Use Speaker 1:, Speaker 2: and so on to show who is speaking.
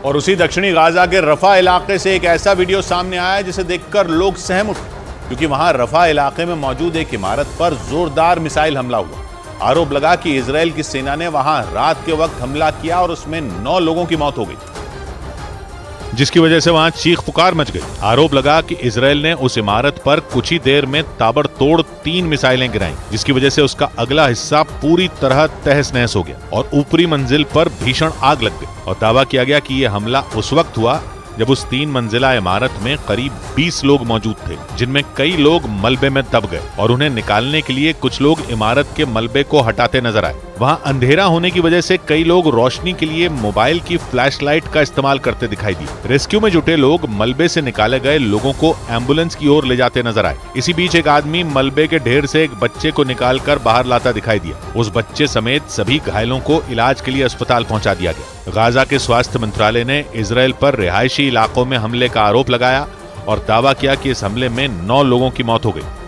Speaker 1: और उसी दक्षिणी गाजा के रफा इलाके से एक ऐसा वीडियो सामने आया जिसे देखकर लोग सहम उठे, क्योंकि वहां रफा इलाके में मौजूद एक इमारत पर जोरदार मिसाइल हमला हुआ। आरोप लगा कि इजराइल की सेना ने वहां रात के वक्त हमला किया और उसमें 9 लोगों की मौत हो गई, जिसकी वजह से वहां चीख पुकार मच गई। आरोप लगा कि इजराइल ने उस इमारत पर कुछ ही देर में ताबड़तोड़ 3 मिसाइलें गिराईं, जिसकी वजह से उसका अगला हिस्सा पूरी तरह तहस नहस हो गया और ऊपरी मंजिल पर भीषण आग लग गई। और दावा किया गया कि यह हमला उस वक्त हुआ जब उस 3 मंजिला इमारत में करीब 20 लोग मौजूद थे, जिनमें कई लोग मलबे में दब गए और उन्हें निकालने के लिए कुछ लोग इमारत के मलबे को हटाते नजर आए। वहां अंधेरा होने की वजह से कई लोग रोशनी के लिए मोबाइल की फ्लैशलाइट का इस्तेमाल करते दिखाई दिए। रेस्क्यू में जुटे लोग मलबे से निकाले गए लोगों को एम्बुलेंस की ओर ले जाते नजर आए। इसी बीच एक आदमी मलबे के ढेर से एक बच्चे को निकालकर बाहर लाता दिखाई दिया। उस बच्चे समेत सभी घायलों को इलाज के लिए अस्पताल पहुंचा दिया गया। गाजा के स्वास्थ्य मंत्रालय ने इजराइल पर रिहायशी इलाकों में हमले का आरोप लगाया और दावा किया कि इस हमले में 9 लोगों की मौत हो गई।